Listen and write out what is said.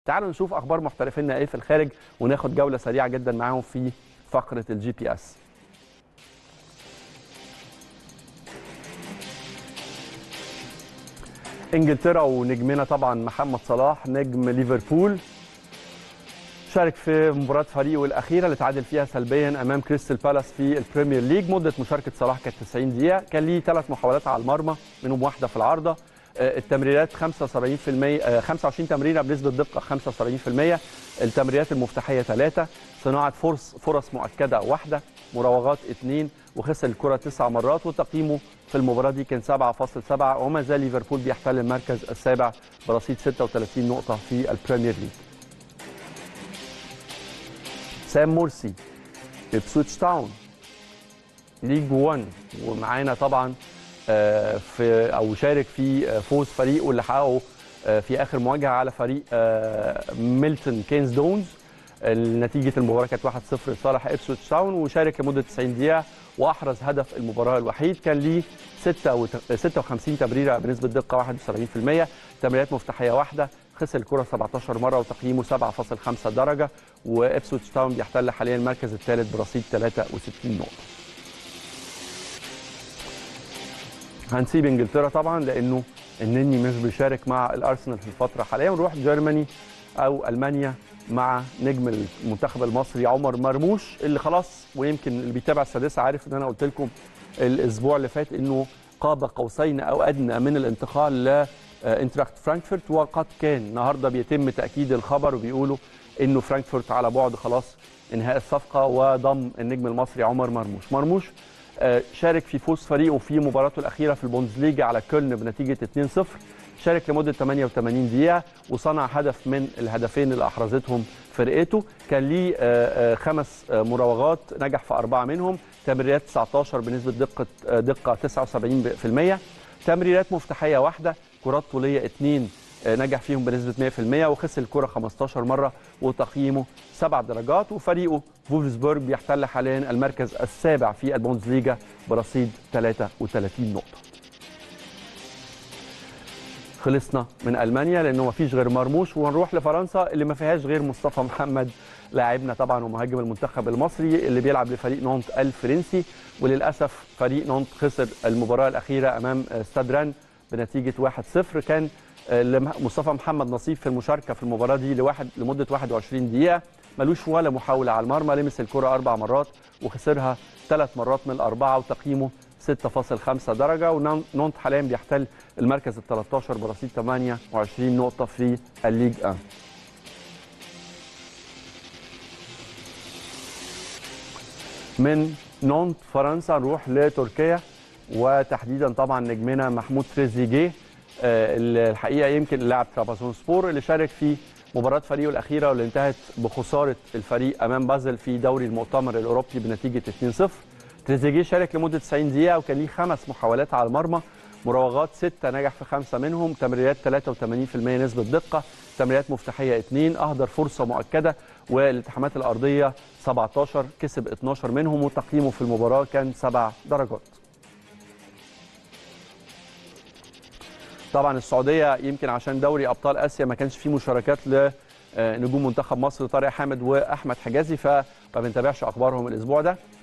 تعالوا نشوف اخبار محترفينا ايه في الخارج وناخد جوله سريعه جدا معاهم في فقره الجي بي اس. انجلترا ونجمنا طبعا محمد صلاح نجم ليفربول شارك في مباراة فريقه الأخيرة اللي تعادل فيها سلبيا أمام كريستال بالاس في البريمير ليج. مدة مشاركة صلاح كانت 90 دقيقة، كان ليه 3 محاولات على المرمى منهم واحدة في العارضة. التمريرات 75%، 25 تمريرة بنسبة دقة 75%. التمريرات المفتاحية 3، صناعة فرص مؤكدة 1، مراوغات 2، وخسر الكرة 9 مرات. وتقييمه في المباراة دي كان 7.7، وما زال ليفربول بيحتل المركز السابع برصيد 36 نقطة في البريمير ليج. سام مرسي إبسويتش تاون ليج 1، ومعانا طبعا شارك في فوز فريقه اللي حققه في اخر مواجهه على فريق ميلتون كينز دونز. نتيجه المباراه كانت 1-0 لصالح إبسويتش تاون، وشارك لمده 90 دقيقه واحرز هدف المباراه الوحيد. كان ليه 56 تمريره بنسبه دقه 71%، تمريرات مفتاحيه 1، خسر الكره 17 مره وتقييمه 7.5 درجه. وإبسويتش تاون بيحتل حاليا المركز الثالث برصيد 63 نقطه. هنسيب انجلترا طبعا لانه النني مش بيشارك مع الارسنال في الفتره حاليا، ونروح جيرماني او المانيا مع نجم المنتخب المصري عمر مرموش اللي خلاص، ويمكن اللي بيتابع السادسه عارف ان انا قلت لكم الاسبوع اللي فات انه قاب قوسين او ادنى من الانتقال لانتراخت فرانكفورت، وقد كان النهارده بيتم تاكيد الخبر وبيقولوا انه فرانكفورت على بعد خلاص انهاء الصفقه وضم النجم المصري عمر مرموش. شارك في فوز فريقه في مباراته الأخيرة في البوندسليجا على كولن بنتيجة 2-0، شارك لمدة 88 دقيقة وصنع هدف من الهدفين اللي أحرزتهم فرقته. كان ليه 5 مراوغات نجح في 4 منهم، تمريرات 19 بنسبة دقة 79%، تمريرات مفتاحية 1، كرات طولية 2 نجح فيهم بنسبة 100%، وخسر الكرة 15 مرة وتقييمه 7 درجات. وفريقه فولفسبورغ بيحتل حاليا المركز السابع في البوندسليجا برصيد 33 نقطة. خلصنا من ألمانيا لأنه ما فيش غير مرموش، ونروح لفرنسا اللي ما فيهاش غير مصطفى محمد لاعبنا طبعا ومهاجم المنتخب المصري اللي بيلعب لفريق نونت الفرنسي. وللأسف فريق نونت خسر المباراة الأخيرة أمام ستاد ران بنتيجة 1-0. كان مصطفى محمد نصيب في المشاركة في المباراة دي لمدة 21 دقيقة، ملوش ولا محاولة على المرمى، لمس الكرة 4 مرات وخسرها 3 مرات من ال4، وتقييمه 6.5 درجة. ونونت حاليا بيحتل المركز ال 13 برصيد 28 نقطة في الليج 1. من نونت فرنسا نروح لتركيا، وتحديدا طبعا نجمنا محمود تريزيجيه الحقيقه يمكن لاعب ترابزون سبور اللي شارك في مباراه فريقه الاخيره واللي انتهت بخساره الفريق امام بازل في دوري المؤتمر الاوروبي بنتيجه 2-0. تريزيجيه شارك لمده 90 دقيقه وكان ليه 5 محاولات على المرمى، مراوغات 6 نجح في 5 منهم، تمريرات 83% نسبه دقه، تمريرات مفتاحيه 2، اهدر فرصه مؤكده، والالتحامات الارضيه 17 كسب 12 منهم، وتقييمه في المباراه كان 7 درجات. طبعا السعوديه يمكن عشان دوري ابطال اسيا ما كانش فيه مشاركات لنجوم منتخب مصر طارق حامد واحمد حجازي، فما بنتابعش اخبارهم الاسبوع ده.